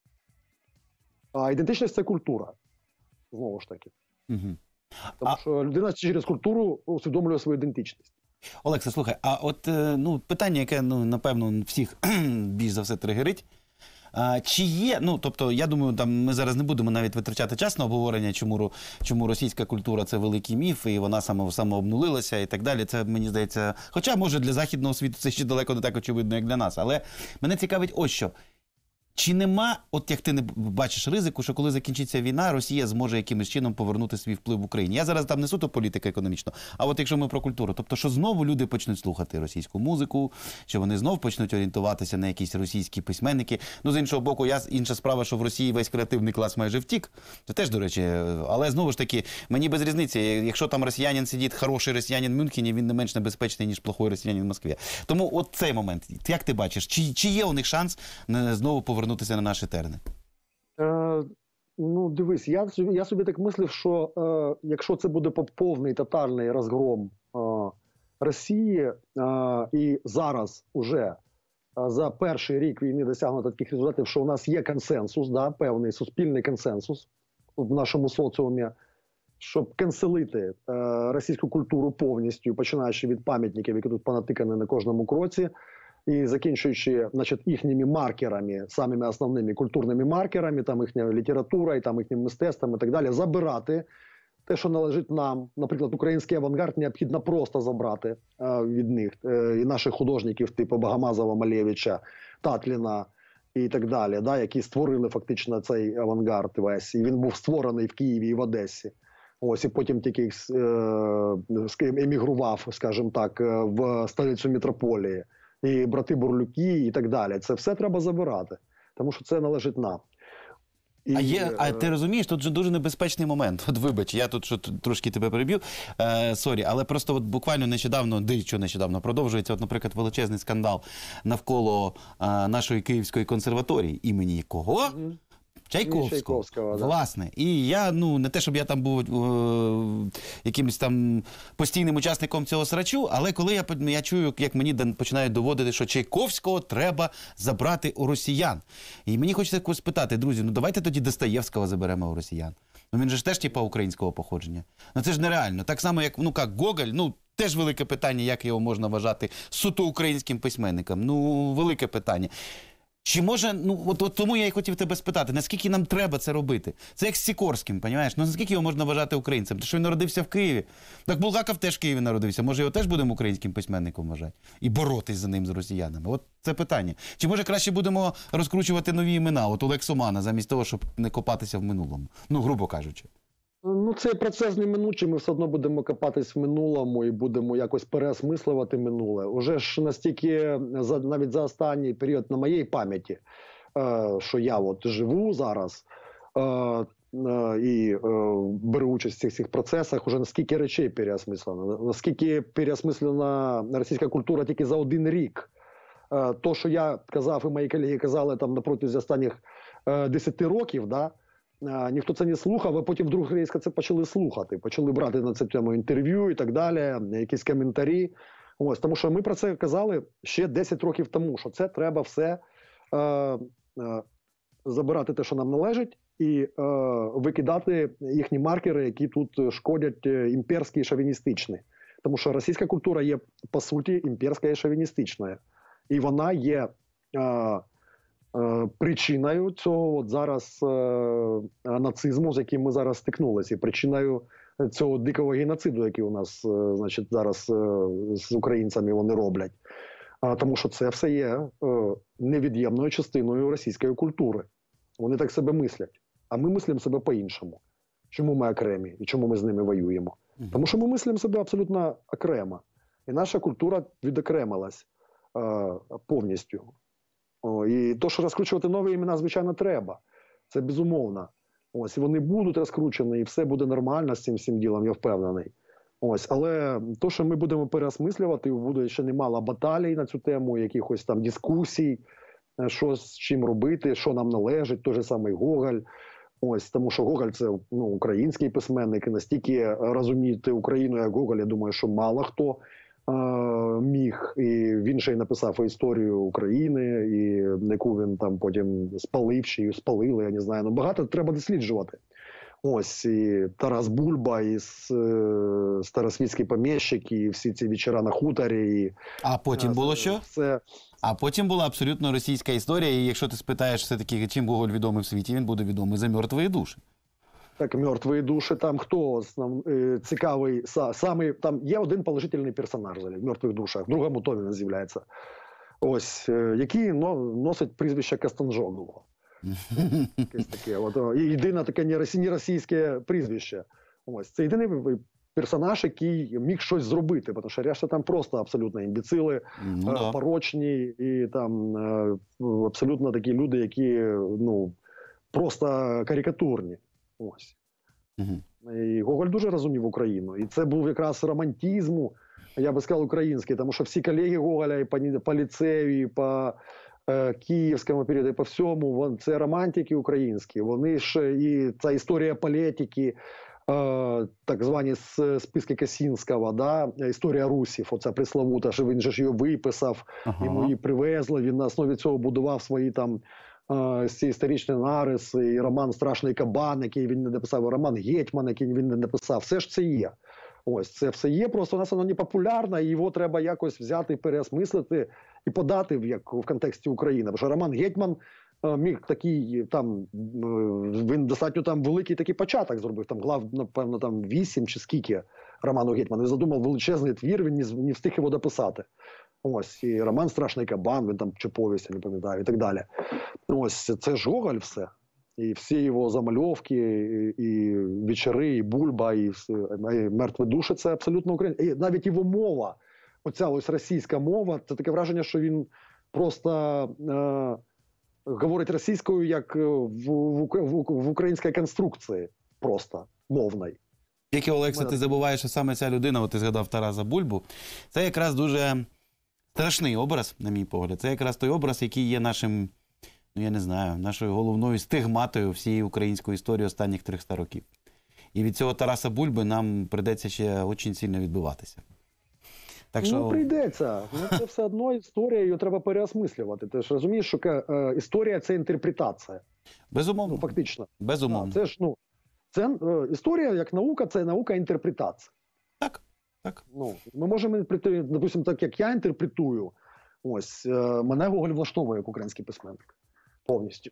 А ідентичність – це культура. Знову ж таки. Угу. Тому а... що людина через культуру усвідомлює свою ідентичність. Олекса, слухай, а от ну, питання, яке, ну, напевно, всіх більш за все тригерить. А, чи є, ну, тобто, я думаю, там ми зараз не будемо навіть витрачати час на обговорення, чому, чому російська культура – це великий міф, і вона само, самообнулилася і так далі. Це, мені здається, хоча, може, для західного світу це ще далеко не так очевидно, як для нас. Але мене цікавить ось що. Чи нема, от як ти не бачиш ризику, що коли закінчиться війна, Росія зможе якимось чином повернути свій вплив в Україні? Я зараз там не суто політика економічно, а от якщо ми про культуру. Тобто, що знову люди почнуть слухати російську музику, що вони знов почнуть орієнтуватися на якісь російські письменники. Ну, з іншого боку, я, інша справа, що в Росії весь креативний клас майже втік. Це теж, до речі, але знову ж таки, мені без різниці. Якщо там росіянин сидить, хороший росіянин в Мюнхені, він не менш небезпечний, ніж плохой росіянин в Москві. Тому от цей момент, як ти бачиш, чи, чи є у них шанс знову повернутися на наші терени? Е, ну, дивись, я, я собі так мислив, що е, якщо це буде повний, тотальний розгром е, Росії а, і зараз уже а, за перший рік війни досягнуто таких результатів, що у нас є консенсус, да, певний суспільний консенсус в нашому соціумі, щоб канцелити е, російську культуру повністю, починаючи від пам'ятників, які тут понатикані на кожному кроці, і закінчуючи, значить, їхніми маркерами, самими основними культурними маркерами, там їхня література, і там їхнім мистецтвом і так далі, забирати те, що належить нам. Наприклад, український авангард необхідно просто забрати е, від них, е, і наших художників, типу Богомазова, Малевича, Татліна і так далі, да, які створили фактично цей авангард весь. І він був створений в Києві і в Одесі. Ось, і потім тільки е, емігрував, скажімо так, в столицю метрополії. І брати Бурлюки, і так далі. Це все треба забирати, тому що це належить нам. І, а є, а ти розумієш, тут же дуже небезпечний момент. От вибач, я тут що, трошки тебе переб'ю, е, сорі, але просто от буквально нещодавно, дещо нещодавно продовжується, от, наприклад, величезний скандал навколо е, нашої Київської консерваторії. Імені кого? Mm-hmm. Чайковського, Чайковського, да. Власне. І я, ну, не те, щоб я там був е, якимось там постійним учасником цього срачу, але коли я, я чую, як мені починають доводити, що Чайковського треба забрати у росіян. І мені хочеться якось спитати, друзі, ну давайте тоді Достоєвського заберемо у росіян. Ну він же ж теж типа українського походження. Ну це ж нереально. Так само, як, ну, як Гоголь, ну, теж велике питання, як його можна вважати суто українським письменником. Ну, велике питання. Чи може, ну, от, от тому я і хотів тебе спитати, наскільки нам треба це робити? Це як з Сікорським, розумієш? Ну, наскільки його можна вважати українцем? Тому що він народився в Києві. Так Булгаков теж в Києві народився. Може, його теж будемо українським письменником вважати? І боротись за ним з росіянами? От це питання. Чи може краще будемо розкручувати нові імена? От Олег Сомана, замість того, щоб не копатися в минулому? Ну, грубо кажучи. Ну, цей процес неминучий, ми все одно будемо копатись в минулому і будемо якось переосмислювати минуле. Уже ж настільки, за, навіть за останній період на моїй пам'яті, е, що я от живу зараз е, е, і е, беру участь в цих, цих процесах, уже наскільки речей переосмислено, наскільки переосмислена російська культура тільки за один рік. Е, то, що я казав і мої колеги казали там на протязі останніх е, десяти років, да, ніхто це не слухав, а потім вдруг різко це почали слухати, почали брати на цю тему інтерв'ю і так далі, якісь коментарі. Ось, тому що ми про це казали ще десять років тому, що це треба все е, е, забирати те, що нам належить, і е, викидати їхні маркери, які тут шкодять імперські і шовіністичні. Тому що російська культура є, по суті, імперська і шовіністичною. І вона є... Е, причиною цього от зараз е, нацизму, з яким ми зараз стикнулися, і причиною цього дикого геноциду, який у нас е, значить, зараз е, з українцями вони роблять. А, тому що це все є е, невід'ємною частиною російської культури. Вони так себе мислять. А ми мислимо себе по-іншому. Чому ми окремі і чому ми з ними воюємо? Mm-hmm. Тому що ми мислимо себе абсолютно окремо. І наша культура відокремилась е, повністю. О, і то, що розкручувати нові імена, звичайно, треба. Це безумовно. Ось, і вони будуть розкручені, і все буде нормально з цим всім ділом, я впевнений. Ось, але то, що ми будемо переосмислювати, буде ще немало баталій на цю тему, якихось там дискусій, що з чим робити, що нам належить, той же самий Гоголь. Ось, тому що Гоголь – це, ну, український письменник, і настільки розуміти Україну, як Гоголь, я думаю, що мало хто міг, і він ще й написав історію України, і яку він там потім спалив, чи її спалили, я не знаю. Ну, багато треба досліджувати. Ось, і Тарас Бульба, і Старосвітський поміщик, і всі ці вечора на хуторі. І... А потім було що? Все... А потім була абсолютно російська історія, і якщо ти спитаєш все-таки, чим Гоголь відомий в світі, він буде відомий за «Мертві душі». Так, «Мертві душі», там хто основ, е, цікавий, са, самий, там є один положительний персонаж в «Мертвих душах», в другому томі він з'являється, ось, е, який но, носить прізвище Кастанжогло. Якесь таке, от, і єдине таке неросійське прізвище. Ось, це єдиний персонаж, який міг щось зробити, тому що решта там просто абсолютно імбіцили, ну, да. порочні, і там е, абсолютно такі люди, які, ну, просто карикатурні. Ось. Угу. І Гоголь дуже розумів Україну. І це був якраз романтизму, я би сказав, український, тому що всі колеги Гоголя і по, по ліцею, і по е, київському періоду, і по всьому, вон, це романтики українські. Вони ж і ця історія політики, е, так звані с- списки Косінського, да, історія русів, оця пресловута, що він же ж її виписав, йому Ага. її привезли, він на основі цього будував свої там е, ці історичні нариси, і роман «Страшний кабан», який він не написав, і роман «Гетьман», який він не написав, все ж це є. Ось, це все є, просто у нас воно не популярне, і його треба якось взяти, переосмислити і подати в, як, в контексті України. Бо що роман «Гетьман» е, міг такий, там, е, він достатньо там великий такий початок зробив, там глав, напевно, там вісім чи скільки роману «Гетьман». Він задумав величезний твір, він не, з- не встиг його дописати. Ось, і роман «Страшний кабан», він там, чи повість, я не пам'ятаю, і так далі. Ось, це ж Гоголь все. І всі його замальовки, і, і вечори, і Бульба, і, все, і мертві душі – це абсолютно українське. І навіть його мова, оця ось російська мова, це таке враження, що він просто е, говорить російською, як в, в, в, в українській конструкції, просто мовної. Тільки, Олекса, Мене- ти забуваєш, що саме ця людина, от ти згадав Тараса Бульбу, це якраз дуже страшний образ, на мій погляд. Це якраз той образ, який є нашим, ну я не знаю, нашою головною стигматою всієї української історії останніх триста років. І від цього Тараса Бульби нам прийдеться ще дуже сильно відбиватися. Так що... Ну, прийдеться. Ну, це все одно історія, її треба переосмислювати. Ти ж розумієш, що е, історія – це інтерпретація. Безумовно. Ну, фактично. Безумовно. А, це ж, ну, це, е, історія як наука – це наука інтерпретації. Так, так. Ну, ми можемо інтерпретувати, допустимо, так як я інтерпретую, ось, е, мене Гоголь влаштовує як український письменник. Повністю.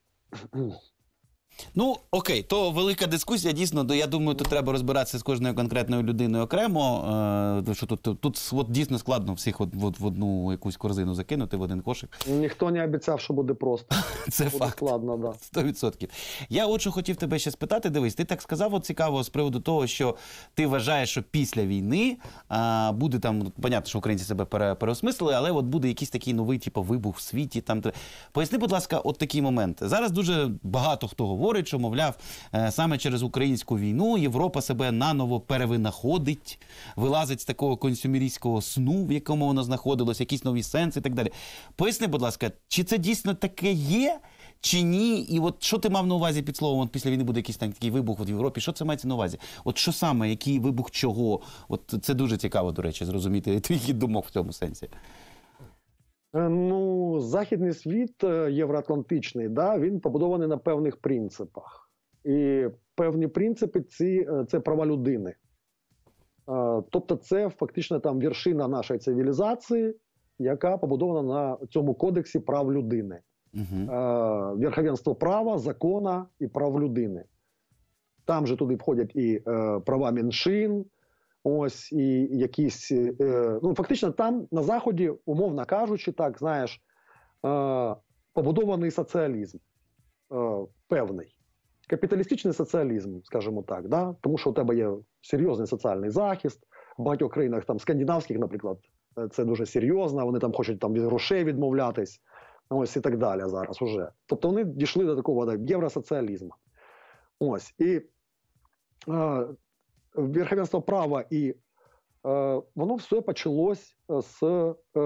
Ну, окей, то велика дискусія, дійсно, то я думаю, тут треба розбиратися з кожною конкретною людиною окремо, е, тому що тут, тут, тут от, дійсно складно всіх от, от, в одну якусь корзину закинути, в один кошик. Ніхто не обіцяв, що буде просто. Це Буде факт. складно, да. сто відсотків. Я от що хотів тебе ще спитати, дивись, ти так сказав от цікаво з приводу того, що ти вважаєш, що після війни а, буде там, понятно, що українці себе пере, переосмислили, але от буде якийсь такий новий, типу, вибух в світі. Там. Поясни, будь ласка, от такий момент. Зараз дуже багато хто говорить, що, мовляв, е, саме через українську війну Європа себе наново перевинаходить, вилазить з такого консюмерійського сну, в якому воно знаходилось, якісь нові сенси і так далі. Поясни, будь ласка, чи це дійсно таке є, чи ні? І от що ти мав на увазі під словом, от після війни буде якийсь там такий вибух от в Європі? Що це мається на увазі? От що саме, який вибух чого? От це дуже цікаво, до речі, зрозуміти твій хід думок в цьому сенсі. Е, Ну, західний світ е, євроатлантичний, да, він побудований на певних принципах. І певні принципи ці, е, це права людини. Е, Тобто це фактично там вершина нашої цивілізації, яка побудована на цьому кодексі прав людини. Угу. Е, Верховенство права, закона і прав людини. Там же туди входять і е, права меншин, ось, і якісь, е, ну, фактично там на Заході, умовно кажучи, так, знаєш, е, побудований соціалізм е, певний. Капіталістичний соціалізм, скажімо так, да? Тому що у тебе є серйозний соціальний захист. В багатьох країнах, там, скандинавських, наприклад, е, це дуже серйозно, вони там хочуть там, від грошей відмовлятись, ось, і так далі зараз уже. Тобто вони дійшли до такого да, євросоціалізму. Ось, і е, верховенство права, і е, воно все почалось з е,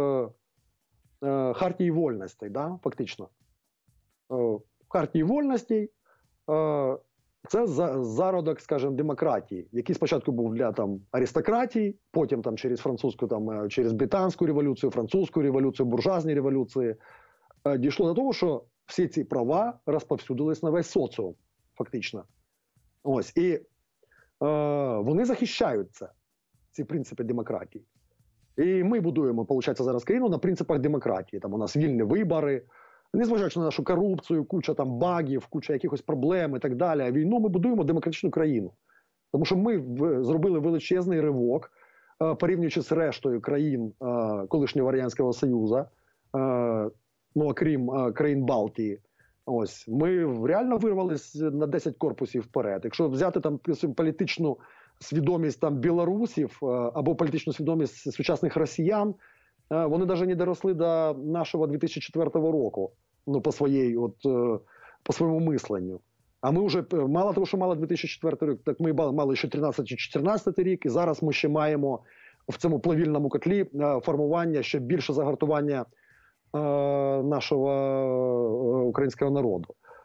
е, Хартії вольностей, да, фактично. Е, Хартії вольностей е, це за, зародок, скажімо, демократії, який спочатку був для там, аристократії, потім там, через французьку, там, е, через британську революцію, французьку революцію, буржуазні революції, е, дійшло до того, що всі ці права розповсюдились на весь соціум, фактично. Ось, і Е, вони захищають це, ці принципи демократії. І ми будуємо, виходить, зараз країну на принципах демократії. Там у нас вільні вибори, незважаючи на нашу корупцію, куча там багів, куча якихось проблем і так далі. А війну ми будуємо демократичну країну. Тому що ми в, зробили величезний ривок, е, порівнюючи з рештою країн е, колишнього Радянського Союзу, е, ну, окрім е, країн Балтії. Ось, ми реально вирвались на десять корпусів вперед. Якщо взяти там політичну свідомість там білорусів е, або політичну свідомість сучасних росіян, е, вони навіть не доросли до нашого дві тисячі четвертого року, ну, по своїй, от, е, по своєму мисленню. А ми вже, мало того, що мали дві тисячі четвертий рік, так ми мали ще тринадцятий чотирнадцятий рік, і зараз ми ще маємо в цьому плавільному котлі е, формування, ще більше загартування нашого українського народу.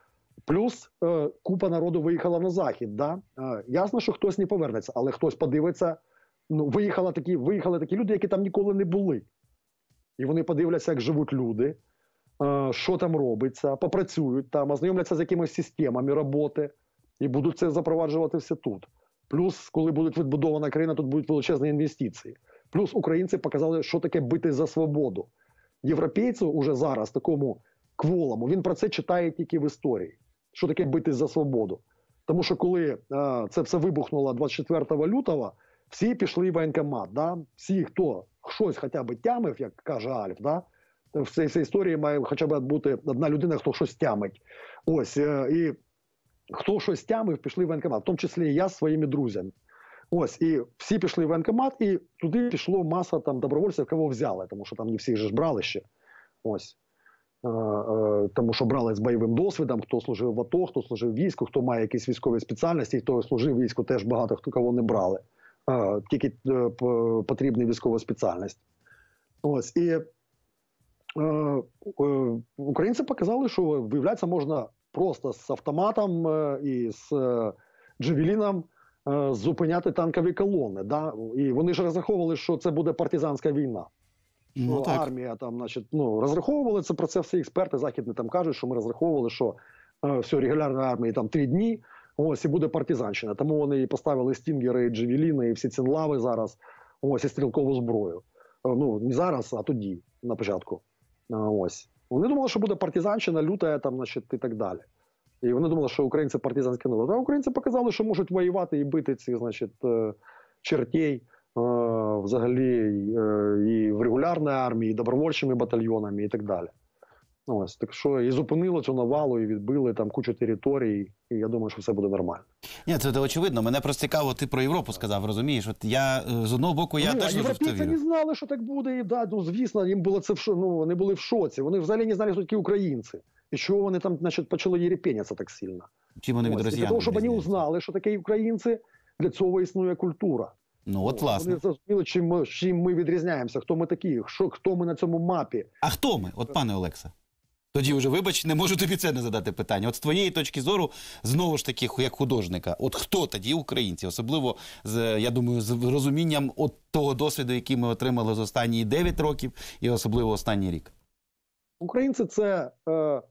Плюс е, купа народу виїхала на захід. Да? Е, ясно, що хтось не повернеться, але хтось подивиться. Ну, виїхали такі, виїхали такі люди, які там ніколи не були. І вони подивляться, як живуть люди, е, що там робиться, попрацюють там, ознайомляться з якимись системами роботи і будуть це запроваджувати все тут. Плюс, коли буде відбудована країна, тут будуть величезні інвестиції. Плюс українці показали, що таке бити за свободу. Європейцю уже зараз, такому кволому, він про це читає тільки в історії. Що таке бити за свободу. Тому що коли е, це все вибухнуло двадцять четвертого лютого, всі пішли в воєнкомат. Да? Всі, хто щось хоча б тямив, як каже Альф, да? в цій, цій історії має хоча б бути одна людина, хто щось тямить. Ось, е, і хто щось тямив, пішли в воєнкомат, в тому числі і я з своїми друзями. Ось, і всі пішли в воєнкомат, і туди пішло маса там добровольців, кого взяли, тому що там не всіх же ж брали ще. Ось. Е, е, тому що брали з бойовим досвідом, хто служив в АТО, хто служив в війську, хто має якісь військові спеціальності, хто служив в війську, теж багато хто кого не брали. Е, тільки е, потрібна військова спеціальність. Ось, і е, е, українці показали, що, виявляється, можна просто з автоматом е, і з е, джавеліном е, зупиняти танкові колони. Да? І вони ж розраховували, що це буде партизанська війна. Що Ну, так. армія там, значить, ну, розраховували це, про це всі експерти західні там кажуть, що ми розраховували, що е, все, регулярна армія там три дні, ось, і буде партизанщина. Тому вони і поставили стінгери, і джавеліни, і всі цинлави зараз, ось, і стрілкову зброю. Е, ну, не зараз, а тоді, на початку. Е, ось. Вони думали, що буде партизанщина, люта, там, значить, і так далі. І вони думали, що українці партизанські народ. А українці показали, що можуть воювати і бити цих, значить, е, чертей, взагалі і в регулярній армії, і добровольчими батальйонами і так далі. Ось, так що і зупинили цю навалу, і відбили там кучу територій, і я думаю, що все буде нормально. Ні, це, це очевидно. Мене просто цікаво, ти про Європу сказав, розумієш? От я, з одного боку, я Ні, теж в це європейці вірю. не знали, що так буде, і да, ну, звісно, їм було це в шо, ну, вони були в шоці. Вони взагалі не знали, що такі українці. І чого вони там, значить, почали єрепеняться так сильно. Чим вони від Ось, і росіян для того, щоб вони відрізняються? узнали, що такі українці, для цього існує культура. Ну, от, власне. Вони зрозуміли, чим ми, чим ми відрізняємося, хто ми такі, що, хто ми на цьому мапі. А хто ми? От, пане Олекса. Тоді вже, вибач, не можу тобі це не задати питання. От з твоєї точки зору, знову ж таки, як художника, от хто тоді українці? Особливо, з, я думаю, з розумінням от того досвіду, який ми отримали за останні дев'ять років, і особливо останній рік. Українці – це, е, е,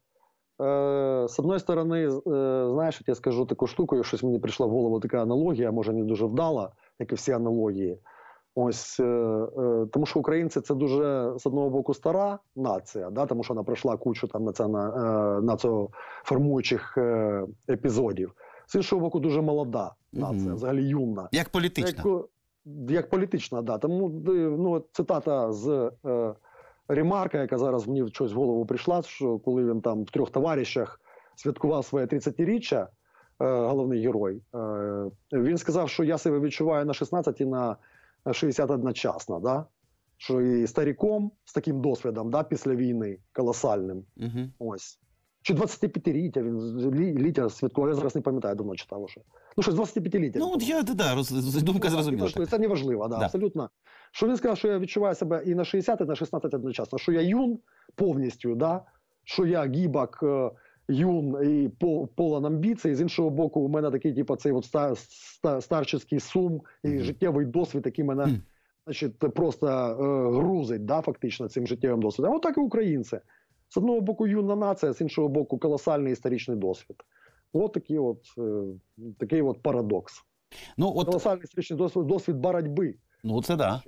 з одної сторони, е, знаєш, я скажу таку штуку, щось мені прийшла в голову така аналогія, може не дуже вдала, як і всі аналогії. Ось, е, е, тому що українці – це дуже, з одного боку, стара нація, да, тому що вона пройшла кучу там націона, е, націоформуючих е, епізодів. З іншого боку, дуже молода нація, Мгм. взагалі юна. Як політична. Як, як політична, да. Тому ну, цитата з е, Ремарка, яка зараз мені щось в голову прийшла, що коли він там в трьох товаришах святкував своє тридцятиріччя, е, головний герой, е, він сказав, що я себе відчуваю на шістнадцять і на шістдесят одночасно, да? Що і стариком з таким досвідом, да, після війни, колосальним. Угу. Ось. Чи двадцятип'ятиріччя він лі- ліття святкував, я зараз не пам'ятаю, давно читав уже. Ну, щось двадцятип'ятиліття. Ну, от я, да, да, роз, думка зрозуміла. Ну, це не важливо, да, Да. абсолютно. Що він сказав, що я відчуваю себе і на шістдесят, і на шістнадцять одночасно. Що я юн повністю, да? Що я гібак, е, юн і пол- полон амбіцій. З іншого боку, у мене такий, типу, цей от ста, ста, старческий сум і Мгм. життєвий досвід, який мене Мгм. значить, просто е, грузить, да, фактично, цим життєвим досвідом. От так і українці. З одного боку юна нація, з іншого боку колосальний історичний досвід. От такий от, е, такий от парадокс. Ну, от, Колосальний історичний досвід, досвід боротьби. ну, це да.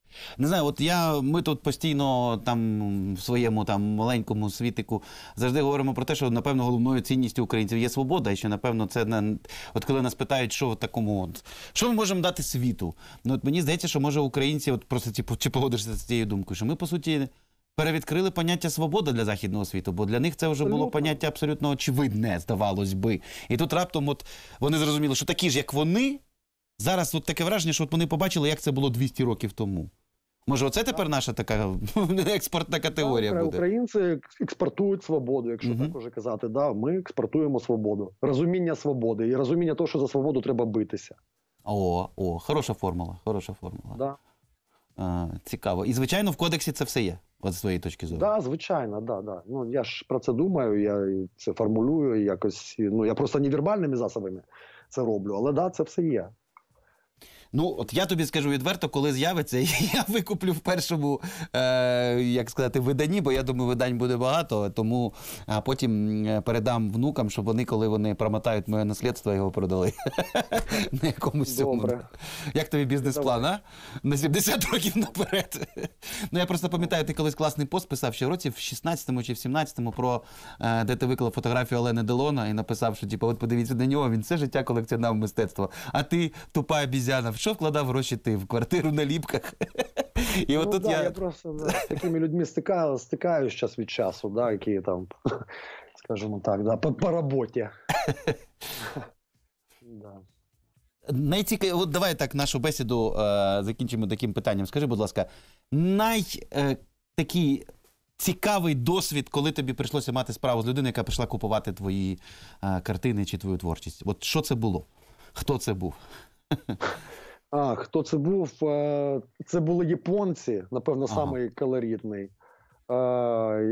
Не знаю, от я, ми тут постійно там в своєму там маленькому світику завжди говоримо про те, що, напевно, головною цінністю українців є свобода, і що, напевно, це, не, от коли нас питають, що в такому, от, що ми можемо дати світу, ну, от мені здається, що, може, українці, от просто, типу, чи погодишся з цією думкою, що ми, по суті, перевідкрили поняття свобода для західного світу, бо для них це вже було Абсолютно. поняття абсолютно очевидне, здавалось би. І тут раптом от вони зрозуміли, що такі ж, як вони, зараз от таке враження, що от вони побачили, як це було двісті років тому. Може, оце тепер наша така експортна категорія Так, буде? Українці експортують свободу, якщо Мгм. так уже казати. Да, ми експортуємо свободу. Розуміння свободи і розуміння того, що за свободу треба битися. О, о, хороша формула, хороша формула. Да. А, цікаво. І, звичайно, в кодексі це все є, от з твоєї точки зору. Так, да, звичайно, да, да. Ну, я ж про це думаю, я це формулюю якось. Ну, я просто невербальними засобами це роблю, але да, це все є. Ну, от я тобі скажу відверто, коли з'явиться, я викуплю в першому, е, як сказати, виданні, бо я думаю, видань буде багато, тому а потім передам внукам, щоб вони, коли вони промотають моє наслідство, його продали. На якомусь цьому. Добре. Як тобі бізнес-план, а? На сімдесят років наперед. Ну, я просто пам'ятаю, ти колись класний пост писав ще в році, в шістнадцятому чи в сімнадцятому, про, е, де ти виклав фотографію Олени Делона і написав, що, типу, от подивіться на нього, він все життя колекціонував мистецтво. А ти, тупа обізяна, в що вкладав гроші ти? В квартиру на Ліпках? І Ну, от тут да, я... я просто да, з такими людьми стикаю, стикаюсь час від часу, да, які там, скажімо так, да, по, по роботі. Да. Найцікавіше, от давай так нашу бесіду е, закінчимо таким питанням. Скажи, будь ласка, най е, такий цікавий досвід, коли тобі прийшлося мати справу з людиною, яка прийшла купувати твої е, картини чи твою творчість? От що це було? Хто це був? А, хто це був? Е, Це були японці, напевно, Ага. самий колоритний, е,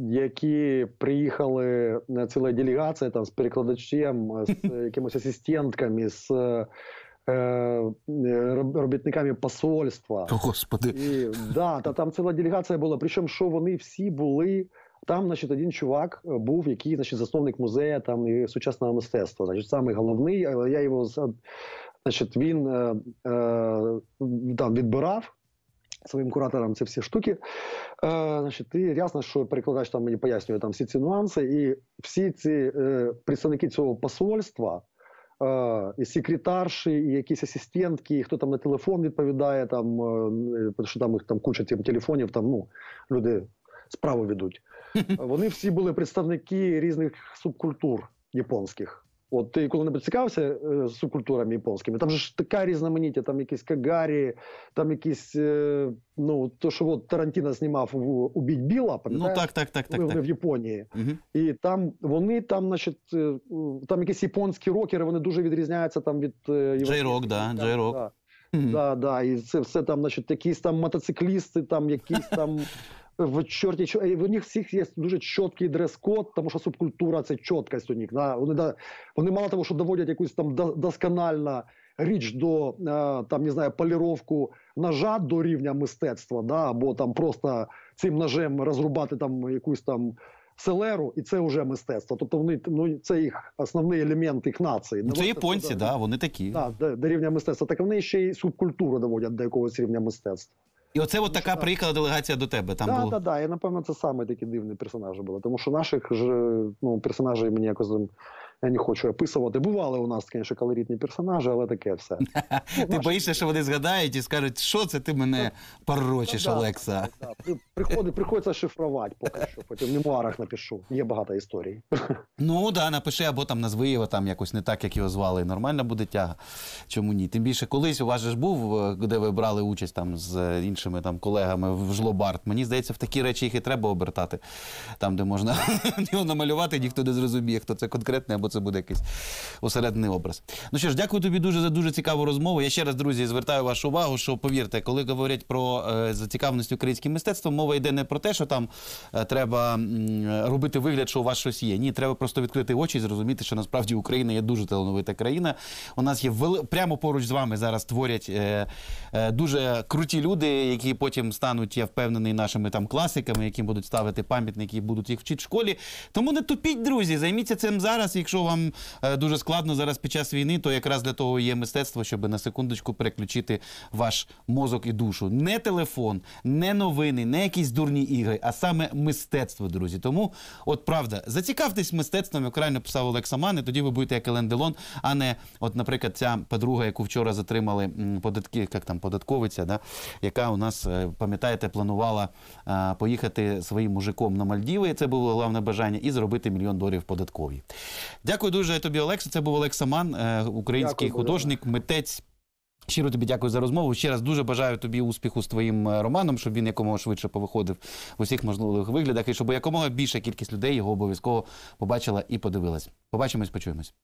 які приїхали, е, ціла делегація там з перекладачем, з якимись асистентками, з е, е, робітниками посольства. О, Господи. І, да, та там ціла делегація була, причому, що вони всі були, там, значить, один чувак був, який, значить, засновник музею там, і сучасного мистецтва, значить, самий головний, але я його, значить, він е, е, там відбирав своїм кураторам ці всі штуки. Е, значить, і ясно, що перекладач там мені пояснює там всі ці нюанси, і всі ці е, представники цього посольства, Uh, і секретарші, і якісь асистентки, і хто там на телефон відповідає, там, uh, що там їх там куча тим телефонів, там, ну, люди справу ведуть. Вони всі були представники різних субкультур японських. От ти коли-небудь цікавився е, субкультурами японськими, там же ж така різноманіття, там якісь кагарі, там якісь, е, ну, то, що от Тарантіно знімав в «Убить Біла», Ну пам'ятаєш? так, так, так, так. Вони так. в Японії. Угу. І там вони там, значить, е, там якісь японські рокери, вони дуже відрізняються там від е, європейських. Джей-рок, да, Там, джей-рок. Да, Мгм. да, да, і це все там, значить, якісь там мотоциклісти, там якісь там в чорті, чо- і в них всіх є дуже чіткий дрес-код, тому що субкультура – це чіткість у них. Да? Вони, да, вони мало того, що доводять якусь там до- досконально річ до, е, там, не знаю, поліровку ножа до рівня мистецтва, да? Або там просто цим ножем розрубати там якусь там селеру, і це вже мистецтво. Тобто вони, ну, це їх основний елемент їх нації. Ну, це Не японці, мистецтво, да, вони такі. да, до, до рівня мистецтва. Так вони ще й субкультуру доводять до якогось рівня мистецтва. І оце от така так. приїхала делегація до тебе. Там Так, було... так, так. І, напевно, це саме такі дивні персонажі були. Тому що наших ж, ну, персонажей мені якось, я не хочу описувати. Бували у нас, звісно, колоритні персонажі, але таке все. Ти боїшся, що вони згадають і скажуть, що це ти мене порочиш, Да, да, Олекса? да, да. При- Приходить, приходиться шифрувати поки що. Потім в мемуарах напишу. Є багато історій. Ну, да, напиши, або там назви його там якось не так, як його звали, і нормальна буде тяга. Чому ні? Тим більше, колись у вас же ж був, е, де ви брали участь там з іншими там колегами в Жлобарт. Мені здається, в такі речі їх і треба обертати. Там, де можна його намалювати, ніхто не зрозуміє, хто це конкретний, або це буде якийсь усередний образ. Ну що ж, дякую тобі дуже за дуже цікаву розмову. Я ще раз, друзі, звертаю вашу увагу, що, повірте, коли говорять про е, зацікавленість українським мистецтвом, мова йде не про те, що там е, треба м, робити вигляд, що у вас щось є. Ні, треба просто відкрити очі і зрозуміти, що насправді Україна є дуже талановита країна. У нас є вели... прямо поруч з вами зараз творять е, е, дуже круті люди, які потім стануть, я впевнений, нашими там класиками, яким будуть ставити пам'ятники і будуть їх вчити в школі. Тому не тупіть, друзі, займіться цим зараз. Якщо вам е, дуже складно зараз під час війни, то якраз для того є мистецтво, щоб на секундочку переключити ваш мозок і душу. Не телефон, не новини, не якісь дурні ігри, а саме мистецтво, друзі. Тому, от правда, зацікавтесь мистецтвом, як правильно писав Олекса Ман, і тоді ви будете як Елен Делон, а не, от, наприклад, ця подруга, яку вчора затримали м, податки, як там, податковиця, да, яка у нас, е, пам'ятаєте, планувала е, поїхати своїм мужиком на Мальдіви, це було головне бажання, і заробити мільйон доларів податкові. Дякую дуже тобі, Олекса. Це був Олекса Ман, е, український Дякую, художник, митець. Щиро тобі дякую за розмову. Ще раз дуже бажаю тобі успіху з твоїм е, романом, щоб він якомога швидше повиходив в усіх можливих виглядах, і щоб якомога більша кількість людей його обов'язково побачила і подивилась. Побачимось, почуємось.